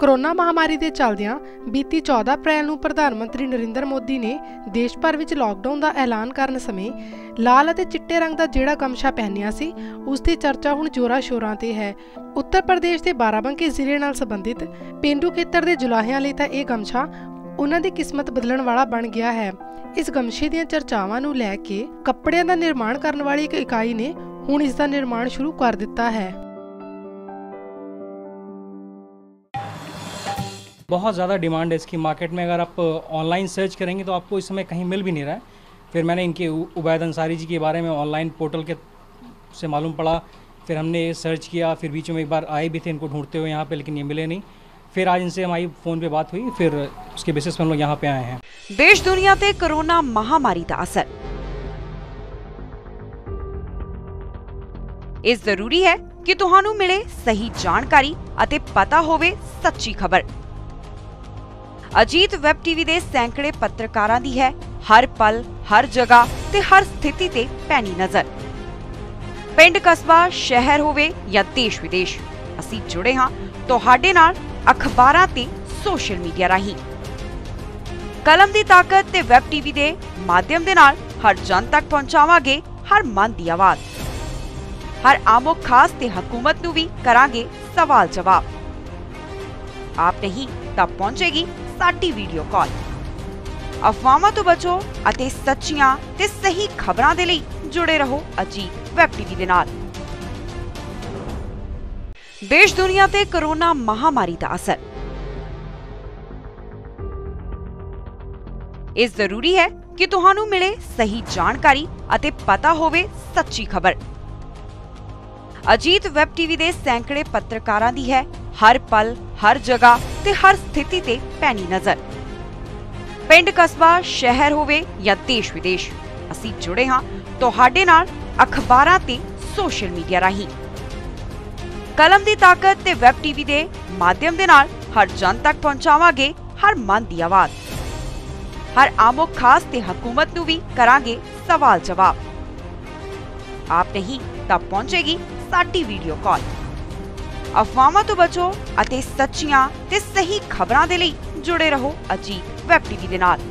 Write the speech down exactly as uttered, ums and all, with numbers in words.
Corona महामारी के चलदियां बीती चौदह अप्रैल नूं प्रधानमंत्री नरेंद्र मोदी ने देश भर विच लॉकडाउन का ऐलान करन समय लाल अते चिट्टे रंग का जिहड़ा गमछा पहनिया सी उसकी चर्चा हुण जोरां शोरां ते है। उत्तर प्रदेश के बाराबंकी जिले नाल संबंधित पेंडू खेतर के जुलाहियां लई तां इह गमछा उन्हां दी किस्मत बदलण वाला बन गया है। इस गमछे दीआं चर्चावां नूं लै के कपड़िਆਂ ਦਾ निर्माण करने वाली एक इकाई ने हुण इसका निर्माण शुरू कर दिता है। बहुत ज़्यादा डिमांड है इसकी मार्केट में। अगर आप ऑनलाइन सर्च करेंगे तो आपको इस समय कहीं मिल भी नहीं रहा है। फिर मैंने इनके उबैद अंसारी जी के बारे में ऑनलाइन पोर्टल के से मालूम पड़ा, फिर हमने सर्च किया, फिर बीच में एक बार आए भी थे इनको ढूंढते हुए यहाँ पे, लेकिन ये मिले नहीं। फिर आज इनसे हमारी फ़ोन पे बात हुई, फिर उसके बेसिस पर हम लोग यहाँ पे आए हैं। देश दुनिया ते कोरोना महामारी का असर इस जरूरी है कि तुहानू मिले सही जानकारी अते पता होवे सच्ची खबर। अजीत वैब टीवी दे सैकड़े पत्रकारां दी है हर पल हर जगह ते हर स्थिति ते पैनी नजर। पिंड कस्बा शहर होवे या देश विदेश, असी जुड़े हां तुहाडे नाल अखबारां ते सोशल मीडिया राही। कलम दी ताकत ते वैब टीवी दे माध्यम दे नाल हर जन तक पहुंचावांगे हर मन दी आवाज। हर आमो खास ते हुकूमत नूं भी करांगे सवाल जवाब। आप नहीं तब पहुंचेगी साडी वीडियो कॉल। अफवाहां तो बचो अते सच्चियां ते सही खबरां दे लई जुड़े रहो अजीत वैब टीवी दे नाल। देश दुनिया ते कोरोना महामारी का असर इस जरूरी है कि तुहानू मिले सही जानकारी अते पता होवे सच्ची खबर। अजीत वैब टीवी दे सैकड़े पत्रकारां दी है हर पल हर जगह ते हर स्थिति ते पैनी नजर। पिंड कस्बा शहर होवे या देश विदेश, असी जुड़े हां तुहाडे नाल अखबारां ते सोशल मीडिया राही। कलम दी ताकत ते वैब टीवी दे माध्यम दे नाल हर जन तक पहुंचावांगे हर मन दी आवाज। हर आमो खास ते हुकूमत नूं भी करांगे सवाल जवाब। आप नहीं तब पहुंचेगी साडी वीडियो कॉल। अफवाहां तो बचो अते सच्चियां ते सही खबरां दे लई जुड़े रहो अजीत वैब टीवी दे नाल।